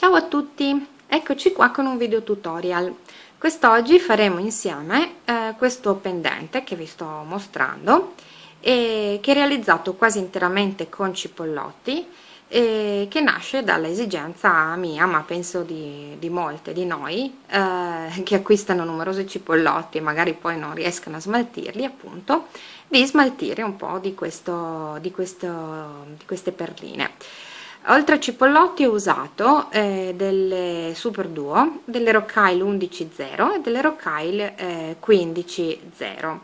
Ciao a tutti, eccoci qua con un video tutorial. Quest'oggi faremo insieme questo pendente che vi sto mostrando e che è realizzato quasi interamente con cipollotti e che nasce dall'esigenza mia, ma penso di molte di noi che acquistano numerosi cipollotti e magari poi non riescono a smaltirli, appunto, di smaltire un po' di queste perline. Oltre a cipollotti ho usato delle Super Duo, delle Rockail 11.0 e delle Rockail 15.0.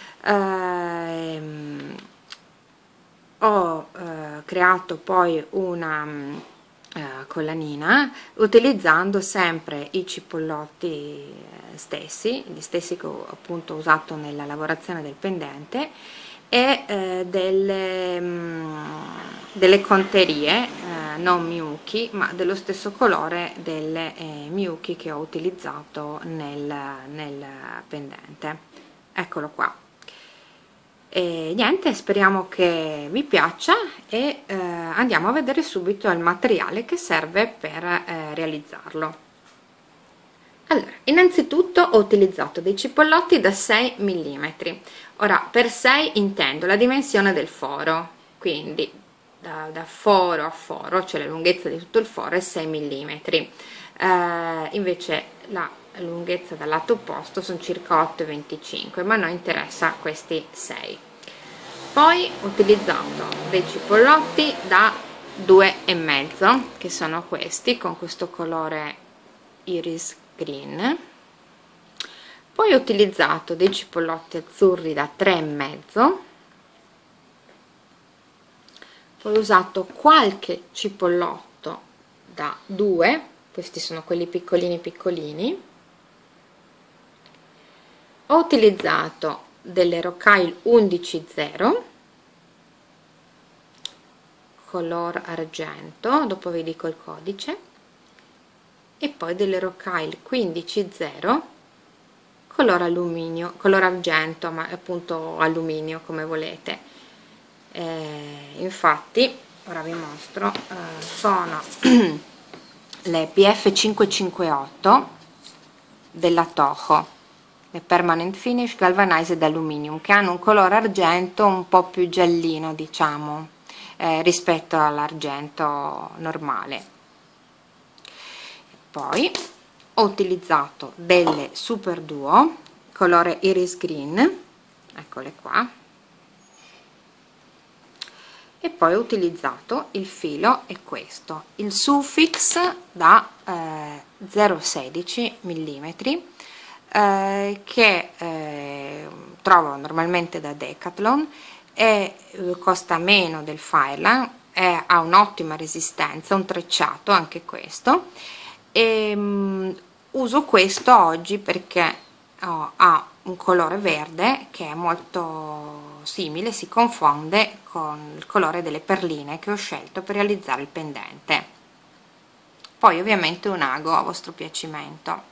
Ho creato poi una collanina utilizzando sempre i cipollotti stessi, gli stessi che ho appunto usato nella lavorazione del pendente, e delle conterie non Miyuki ma dello stesso colore delle Miyuki che ho utilizzato nel pendente. Eccolo qua. E niente, speriamo che vi piaccia e andiamo a vedere subito il materiale che serve per realizzarlo. Allora, innanzitutto ho utilizzato dei cipollotti da 6 mm. Ora, per 6 intendo la dimensione del foro, quindi da foro a foro, cioè la lunghezza di tutto il foro è 6 mm. Invece la lunghezza dal lato opposto sono circa 8,25, ma a noi interessa questi 6. Poi ho utilizzato dei cipollotti da 2,5, che sono questi, con questo colore iris green. Poi ho utilizzato dei cipollotti azzurri da 3,5. Poi ho usato qualche cipollotto da 2, questi sono quelli piccolini piccolini. Ho utilizzato delle Rockail 11.0 color argento, dopo vi dico il codice, e poi delle Rockail 15.0 color alluminio, color argento, ma appunto alluminio come volete. Infatti ora vi mostro, sono le PF 558 della Toho, le Permanent Finish Galvanized Aluminium, che hanno un colore argento un po' più giallino, diciamo, rispetto all'argento normale. Poi ho utilizzato delle Super Duo colore iris green, eccole qua, e poi ho utilizzato il filo, è questo, il Sufix da 0,16 mm, che trovo normalmente da Decathlon e costa meno del Fireline, ha un'ottima resistenza, un trecciato anche questo, e uso questo oggi perché ha un colore verde che è molto simile, si confonde con il colore delle perline che ho scelto per realizzare il pendente. Poi ovviamente un ago a vostro piacimento.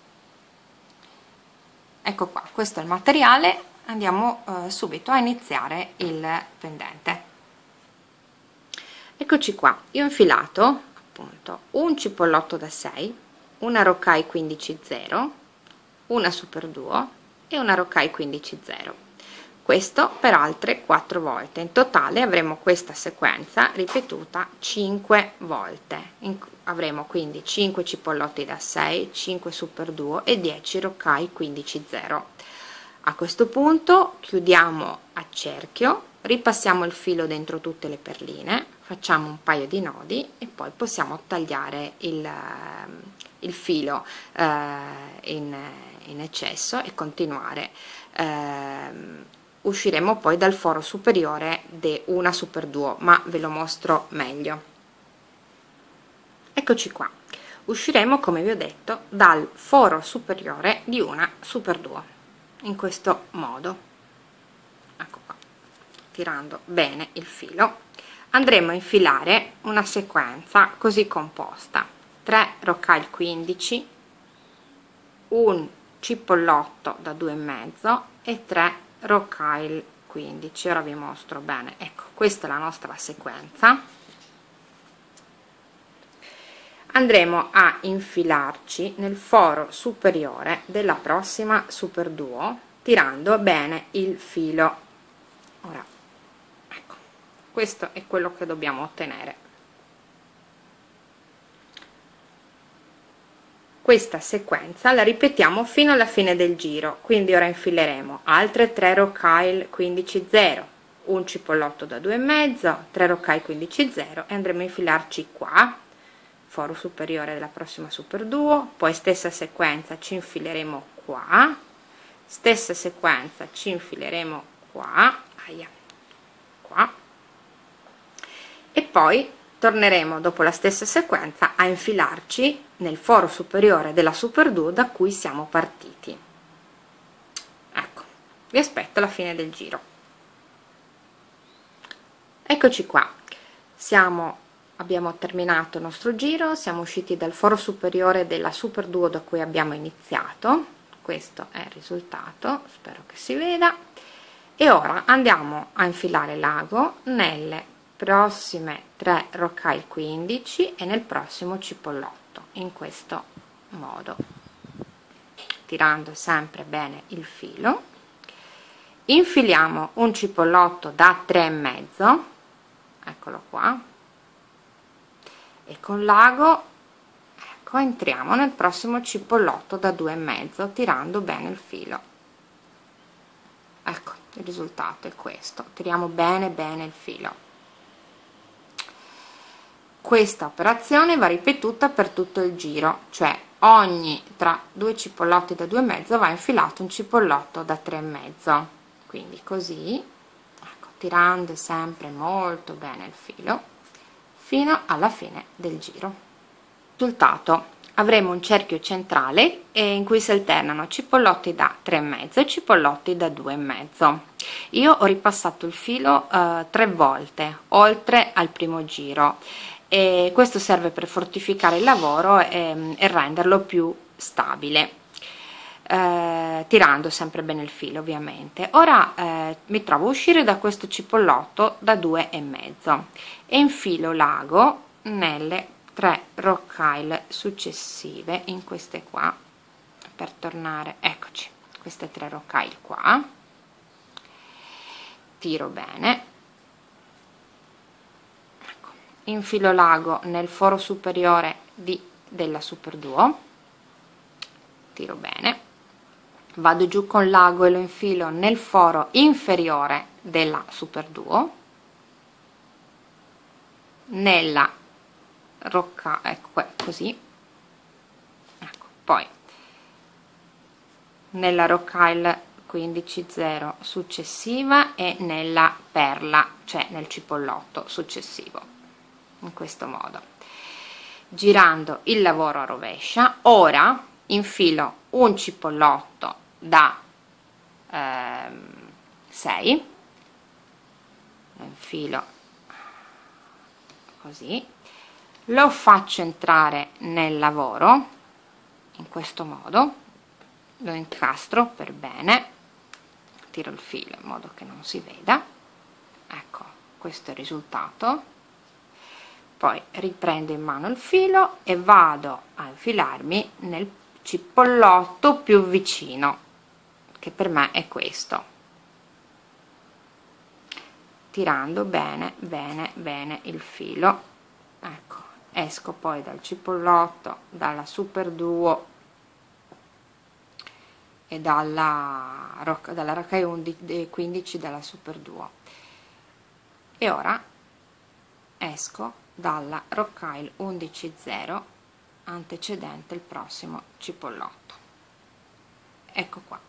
Ecco qua, questo è il materiale, andiamo subito a iniziare il pendente. Eccoci qua, io ho infilato appunto un cipollotto da 6, una Rockail 15.0, una Super Duo e una Rockail 15.0, questo per altre 4 volte. In totale avremo questa sequenza ripetuta 5 volte, avremo quindi 5 cipollotti da 6, 5 Super Duo e 10 Rockail 15.0. A questo punto chiudiamo a cerchio, ripassiamo il filo dentro tutte le perline, facciamo un paio di nodi e poi possiamo tagliare il filo in eccesso e continuare. Usciremo poi dal foro superiore di una Super Duo, ma ve lo mostro meglio. Eccoci qua, usciremo, come vi ho detto, dal foro superiore di una Super Duo in questo modo. Ecco qua, tirando bene il filo andremo a infilare una sequenza così composta: 3 Rockail 15, un cipollotto da 2,5 e 3 Rockail 15. Ora vi mostro bene, ecco, questa è la nostra sequenza. andremo a infilarci nel foro superiore della prossima superduo tirando bene il filo. Ora, ecco, questo è quello che dobbiamo ottenere. Questa sequenza la ripetiamo fino alla fine del giro, quindi ora infileremo altre 3 rocaille 15 0, un cipollotto da 2,5, 3 rocaille 15 0 e andremo a infilarci qua, foro superiore della prossima superduo, poi stessa sequenza ci infileremo qua, stessa sequenza ci infileremo qua, qua, e poi torneremo dopo la stessa sequenza a infilarci nel foro superiore della superduo da cui siamo partiti. Ecco, vi aspetto alla fine del giro. Eccoci qua, abbiamo terminato il nostro giro, siamo usciti dal foro superiore della superduo da cui abbiamo iniziato. Questo è il risultato, spero che si veda, e ora andiamo a infilare l'ago nelle prossime 3 rocaille 15 e nel prossimo cipollotto, in questo modo, tirando sempre bene il filo. Infiliamo un cipollotto da 3,5, eccolo qua, e con l'ago, ecco, entriamo nel prossimo cipollotto da 2,5 tirando bene il filo. Ecco, il risultato è questo, tiriamo bene il filo. Questa operazione va ripetuta per tutto il giro, cioè tra 2 cipollotti da 2,5 va infilato un cipollotto da 3,5, quindi così, ecco, tirando sempre molto bene il filo fino alla fine del giro. Risultato: avremo un cerchio centrale in cui si alternano cipollotti da 3,5 e cipollotti da 2,5. Io ho ripassato il filo 3 volte oltre al primo giro, e questo serve per fortificare il lavoro e renderlo più stabile, tirando sempre bene il filo ovviamente. Ora mi trovo a uscire da questo cipollotto da 2,5 e infilo l'ago nelle 3 rocaille successive, in queste qua, per tornare, eccoci, queste 3 rocaille qua, tiro bene, ecco, infilo l'ago nel foro superiore della superduo, tiro bene, vado giù con l'ago e lo infilo nel foro inferiore della superduo, nella rocca, ecco, così, ecco, poi nella rocaille 15 0 successiva e nella perla, cioè nel cipollotto successivo, in questo modo, girando il lavoro a rovescia. Ora infilo un cipollotto da 6, lo infilo così, lo faccio entrare nel lavoro in questo modo, lo incastro per bene, tiro il filo in modo che non si veda, ecco, questo è il risultato. Poi riprendo in mano il filo e vado a infilarmi nel cipollotto più vicino, che per me è questo, tirando bene il filo. Ecco, esco poi dal cipollotto, dalla superduo e dalla rocaille 15 della superduo, e ora esco dalla rocaille 11 0 antecedente il prossimo cipollotto. Ecco qua,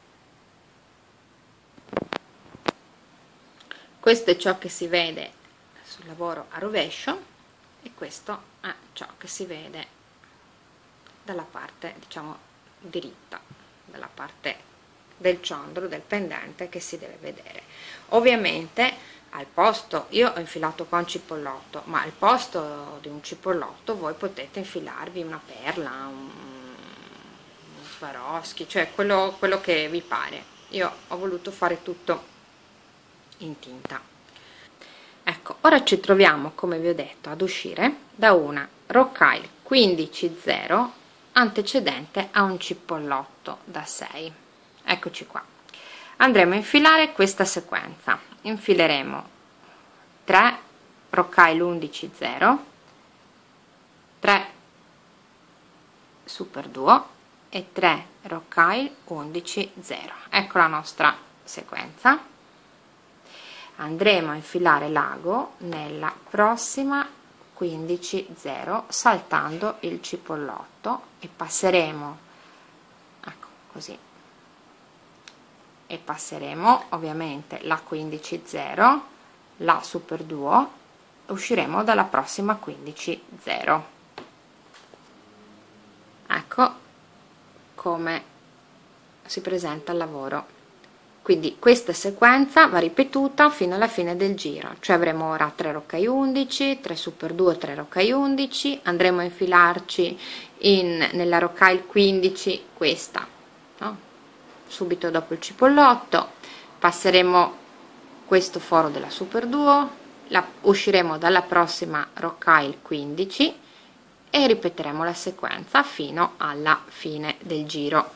questo è ciò che si vede sul lavoro a rovescio e questo è ciò che si vede dalla parte, diciamo, diritta, dalla parte del ciondolo del pendente che si deve vedere. Ovviamente al posto, io ho infilato qua un cipollotto, ma al posto di un cipollotto voi potete infilarvi una perla, un Swarovski, cioè quello che vi pare. Io ho voluto fare tutto in tinta. Ecco, ora ci troviamo, come vi ho detto, ad uscire da una rocaille 15 0 antecedente a un cipollotto da 6. Eccoci qua. Andremo a infilare questa sequenza. Infileremo 3 rocaille 11 0, 3 super duo e 3 rocaille 11 0. Ecco la nostra sequenza. Andremo a infilare l'ago nella prossima 15 0 saltando il cipollotto e passeremo, ecco così, e passeremo ovviamente la 15 0, la super duo, usciremo dalla prossima 15 0. Ecco come si presenta il lavoro. Quindi questa sequenza va ripetuta fino alla fine del giro, cioè avremo ora 3 rocaille 11, 3 super duo, 3 rocaille 11, andremo a infilarci nella rocaille 15 questa, no? Subito dopo il cipollotto, passeremo questo foro della super duo, usciremo dalla prossima rocaille 15 e ripeteremo la sequenza fino alla fine del giro.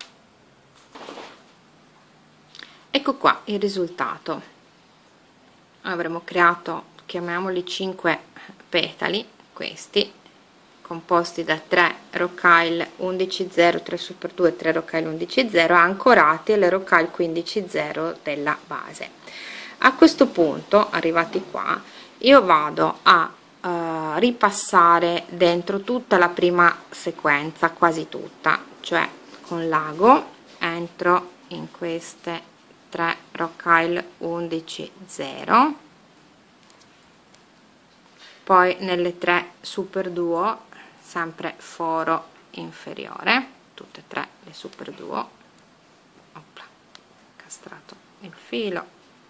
Ecco qua il risultato. Avremo creato, chiamiamoli 5 petali, questi composti da 3 rocaille 11 0, 3 super 2, 3 rocaille 11 0 ancorati alle rocaille 15 0 della base. A questo punto, arrivati qua, io vado a ripassare dentro tutta la prima sequenza, quasi tutta, cioè con l'ago entro in queste 3 rocaille 11 0, poi nelle 3 super duo sempre foro inferiore, tutte e 3 le super duo, opla, castrato il filo,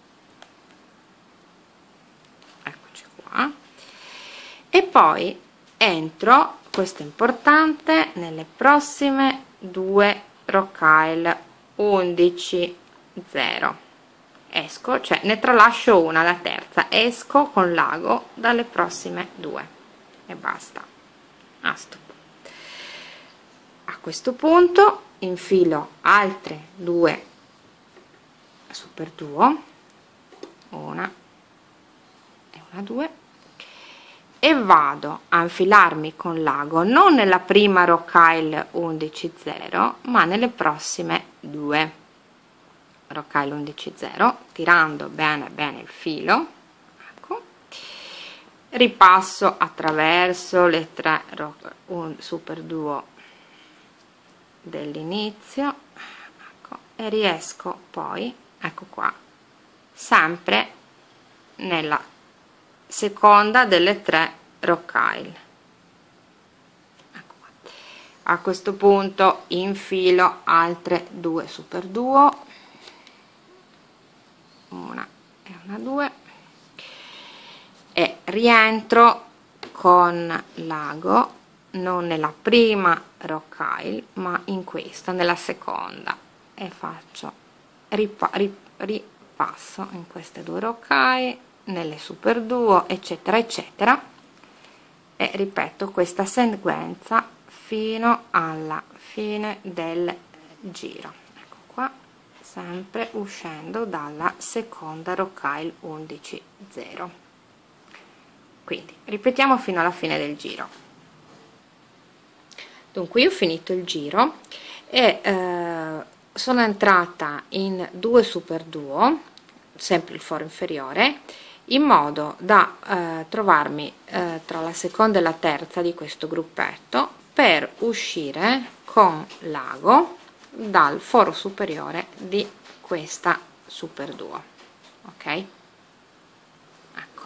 eccoci qua, e poi entro, questo è importante, nelle prossime 2 rocaille 11 0, esco, cioè ne tralascio una, la terza, esco con l'ago dalle prossime 2 e basta. A questo punto infilo altre 2 super duo, una e una 2, e vado a infilarmi con l'ago non nella prima rocaille 11 0 ma nelle prossime 2 rocaille 11 0, tirando bene il filo, ecco, ripasso attraverso le 3 super duo dell'inizio, ecco, e riesco poi, ecco qua, sempre nella seconda delle 3 rocaille. Ecco qua. A questo punto infilo altre 2 super duo, una e una 2, e rientro con l'ago non nella prima rocaille ma in questa, nella seconda, e faccio ripasso in queste 2 rocaille, nelle super duo, eccetera eccetera, e ripeto questa sequenza fino alla fine del giro. Ecco qua, sempre uscendo dalla seconda rocaille 11 0. Quindi ripetiamo fino alla fine del giro. Dunque io ho finito il giro e sono entrata in 2 super duo, sempre il foro inferiore, in modo da trovarmi tra la seconda e la terza di questo gruppetto per uscire con l'ago dal foro superiore di questa super duo, ok? Ecco,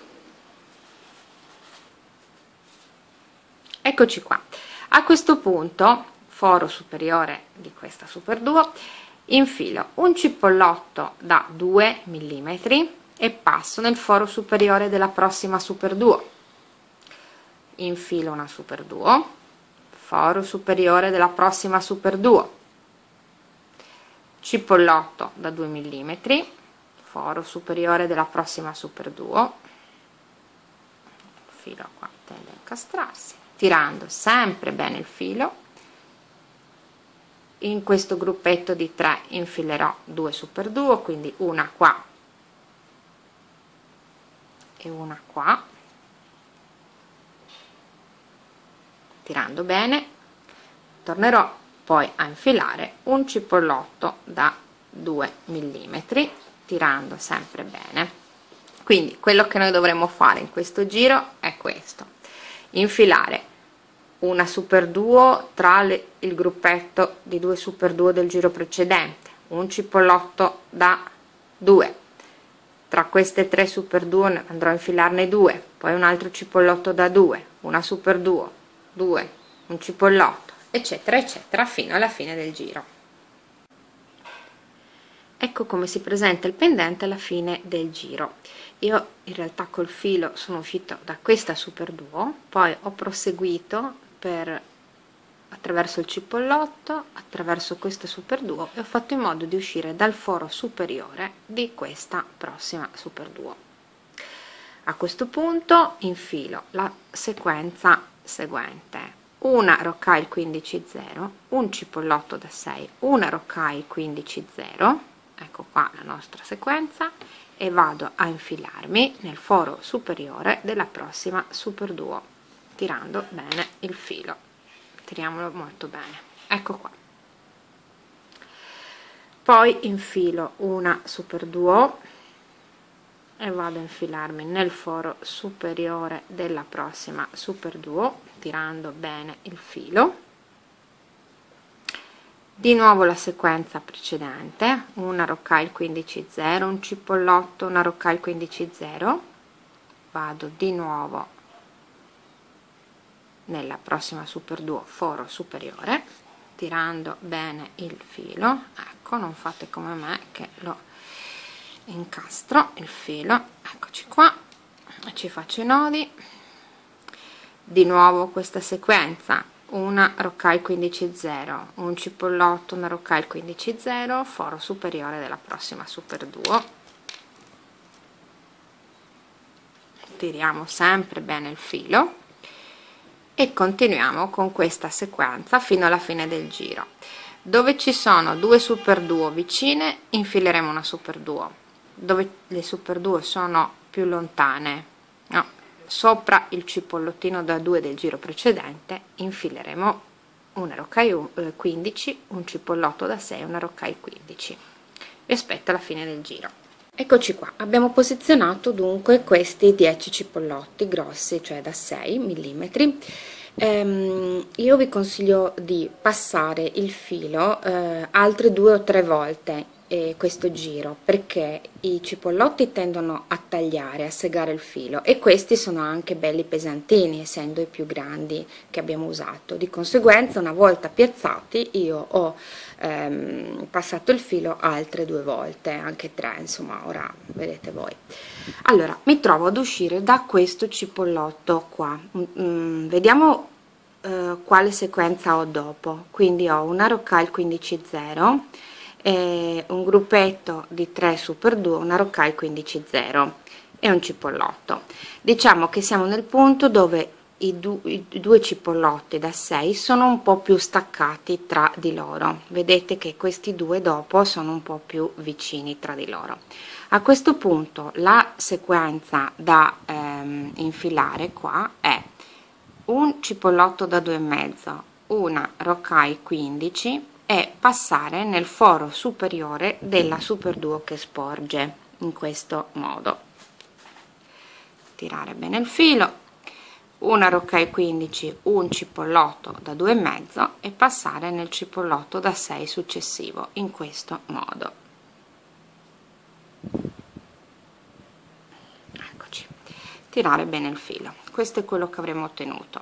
eccoci qua. A questo punto, foro superiore di questa super duo, infilo un cipollotto da 2 mm e passo nel foro superiore della prossima super duo, infilo una super duo, foro superiore della prossima super duo, cipollotto da 2 mm, foro superiore della prossima super duo, il filo qua tende a incastrarsi, tirando sempre bene il filo. In questo gruppetto di 3 infilerò 2 super duo, quindi una qua e una qua, tirando bene. Tornerò poi a infilare un cipollotto da 2 mm, tirando sempre bene. Quindi quello che noi dovremo fare in questo giro è questo: infilare una super duo tra il gruppetto di 2 super duo del giro precedente, un cipollotto da 2, tra queste 3 super duo andrò a infilarne 2, poi un altro cipollotto da 2, una super duo, 2, un cipollotto, eccetera eccetera, fino alla fine del giro. Ecco come si presenta il pendente alla fine del giro. Io in realtà col filo sono uscito da questa super duo, poi ho proseguito attraverso il cipollotto, attraverso questa super duo, e ho fatto in modo di uscire dal foro superiore di questa prossima super duo. A questo punto infilo la sequenza seguente: una rocaille 15 0, un cipollotto da 6, una rocaille 15 0, ecco qua la nostra sequenza, e vado a infilarmi nel foro superiore della prossima super duo, tirando bene il filo. Tiriamolo molto bene, ecco qua. Poi infilo una super duo e vado a infilarmi nel foro superiore della prossima super duo, tirando bene il filo. Di nuovo la sequenza precedente: una rocaille 15 0, un cipollotto, una rocaille 15 0, vado di nuovo nella prossima super duo, foro superiore, tirando bene il filo. Ecco, non fate come me che lo incastro il filo, eccoci qua, e ci faccio i nodi. Di nuovo questa sequenza: una rocaille 15 0, un cipollotto, una rocaille 15 0, foro superiore della prossima super duo, tiriamo sempre bene il filo e continuiamo con questa sequenza fino alla fine del giro. Dove ci sono 2 super duo vicine infileremo una super duo, dove le super duo sono più lontane, no, sopra il cipollottino da 2 del giro precedente, infileremo una rocaille 15, un cipollotto da 6, una rocaille 15. Vi aspetto alla fine del giro. Eccoci qua, abbiamo posizionato dunque questi 10 cipollotti grossi, cioè da 6 mm. Io vi consiglio di passare il filo altre 2 o 3 volte questo giro, perché i cipollotti tendono a tagliare, a segare il filo, e questi sono anche belli pesantini, essendo i più grandi che abbiamo usato. Di conseguenza, una volta piazzati, io ho passato il filo altre 2 volte, anche 3, insomma, ora vedete voi. Allora, mi trovo ad uscire da questo cipollotto qua. Vediamo quale sequenza ho dopo. Quindi ho una rocaille 15 0, un gruppetto di 3 super duo, una rocaille 15 0 e un cipollotto. Diciamo che siamo nel punto dove i due cipollotti da 6 sono un po' più staccati tra di loro. Vedete che questi due dopo sono un po' più vicini tra di loro. A questo punto la sequenza da infilare qua è un cipollotto da 2,5, una rocaille 15 e passare nel foro superiore della super duo che sporge in questo modo. Tirare bene il filo, una rocaille 15, un cipollotto da 2,5 e passare nel cipollotto da 6 successivo in questo modo. Eccoci, tirare bene il filo. Questo è quello che avremo ottenuto.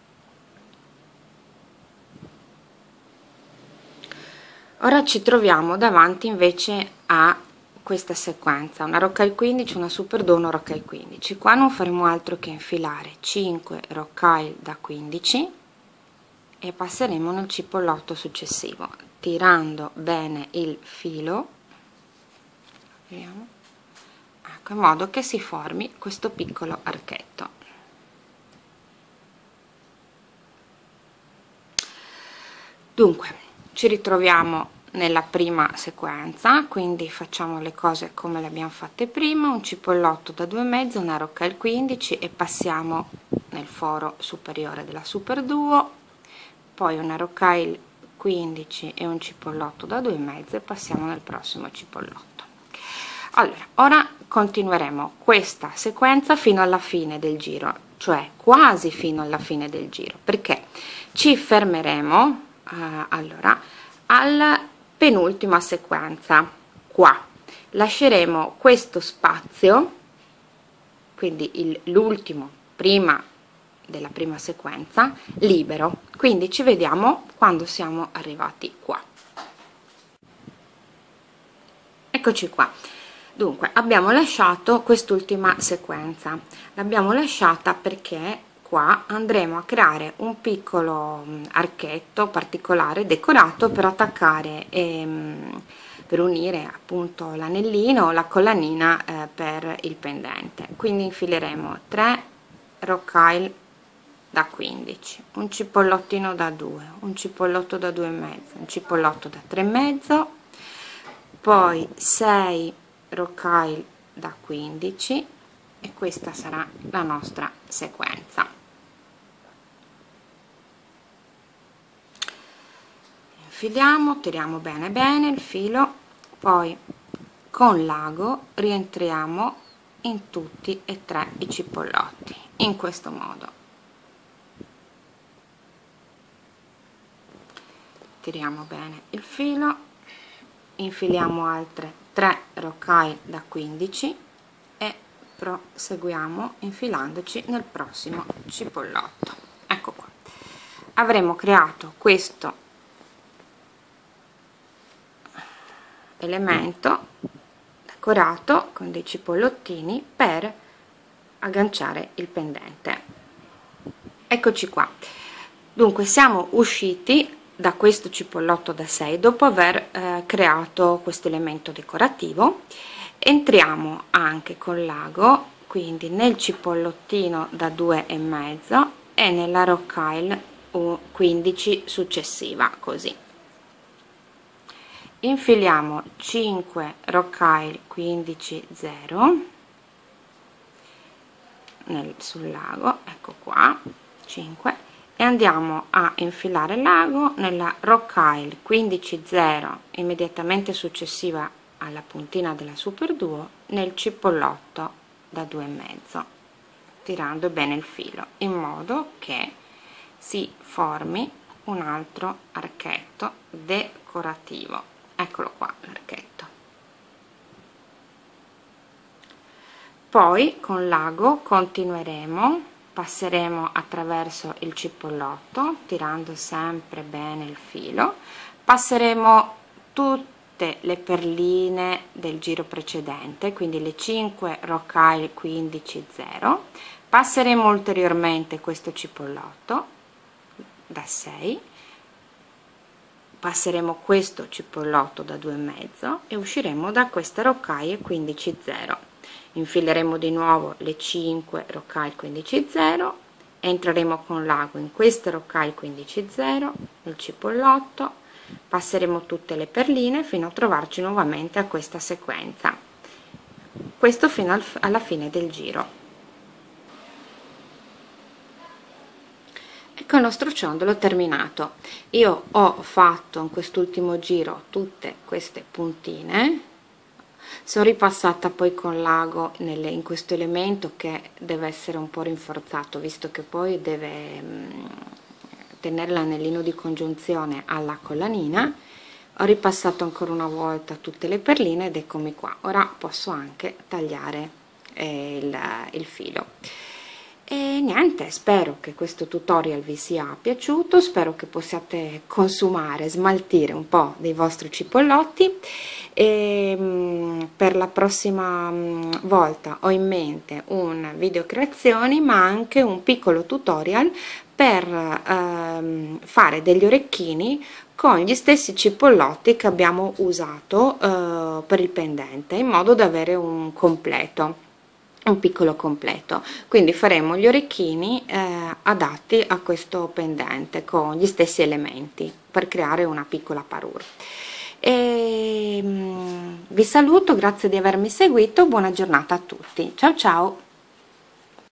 Ora ci troviamo davanti invece a questa sequenza: una rocaille 15, una super duo, una rocaille 15. Qua non faremo altro che infilare 5 rocaille da 15 e passeremo nel cipollotto successivo, tirando bene il filo, vediamo, ecco, in modo che si formi questo piccolo archetto. Dunque ci ritroviamo nella prima sequenza, quindi facciamo le cose come le abbiamo fatte prima: un cipollotto da 2,5, una rocca al 15 e passiamo nel foro superiore della Superduo, poi una rocca 15 e un cipollotto da 2,5 e passiamo nel prossimo cipollotto. Allora, ora continueremo questa sequenza fino alla fine del giro, cioè quasi fino alla fine del giro, perché ci fermeremo allora alla penultima sequenza. Qua lasceremo questo spazio, quindi l'ultimo prima della prima sequenza, libero, quindi ci vediamo quando siamo arrivati qua. Eccoci qua. Dunque abbiamo lasciato quest'ultima sequenza, l'abbiamo lasciata perché qua andremo a creare un piccolo archetto particolare decorato per attaccare per unire appunto l'anellino, la collanina per il pendente. Quindi infileremo 3 rocaille da 15, un cipollottino da 2, un cipollotto da 2,5, un cipollotto da 3,5, poi 6 rocaille da 15 e questa sarà la nostra sequenza. Infiliamo, tiriamo bene bene il filo, poi con l'ago rientriamo in tutti e 3 i cipollotti in questo modo. Tiriamo bene il filo, infiliamo altre 3 rocaille da 15 e proseguiamo infilandoci nel prossimo cipollotto. Ecco qua, avremo creato questo elemento decorato con dei cipollottini per agganciare il pendente. Eccoci qua. Dunque siamo usciti da questo cipollotto da 6 dopo aver creato questo elemento decorativo. Entriamo anche con l'ago, quindi nel cipollottino da 2,5 e nella rocaille 15 successiva, così infiliamo 5 rocaille 15 0 sul lago, ecco qua 5, e andiamo a infilare l'ago nella rocaille 15 0 immediatamente successiva alla puntina della Superduo nel cipollotto da 2,5, tirando bene il filo in modo che si formi un altro archetto decorativo. Eccolo qua l'archetto. Poi con l'ago continueremo, passeremo attraverso il cipollotto tirando sempre bene il filo, passeremo tutte le perline del giro precedente, quindi le 5 rocaille 15 0, passeremo ulteriormente questo cipollotto da 6, passeremo questo cipollotto da 2,5 e usciremo da queste rocaille 15 0. Infileremo di nuovo le 5 rocaille 15 0, entreremo con l'ago in queste rocaille 15 0 nel cipollotto, passeremo tutte le perline fino a trovarci nuovamente a questa sequenza, questo fino alla fine del giro. Ecco il nostro ciondolo terminato. Io ho fatto in quest'ultimo giro tutte queste puntine, sono ripassata poi con l'ago in questo elemento che deve essere un po' rinforzato, visto che poi deve tenere l'anellino di congiunzione alla collanina. Ho ripassato ancora una volta tutte le perline ed eccomi qua. Ora posso anche tagliare il filo. E niente, spero che questo tutorial vi sia piaciuto, spero che possiate consumare, smaltire un po' dei vostri cipollotti e per la prossima volta ho in mente un video creazioni ma anche un piccolo tutorial per fare degli orecchini con gli stessi cipollotti che abbiamo usato per il pendente, in modo da avere un completo, un piccolo completo. Quindi faremo gli orecchini adatti a questo pendente con gli stessi elementi per creare una piccola parure. Vi saluto, grazie di avermi seguito, buona giornata a tutti, ciao ciao.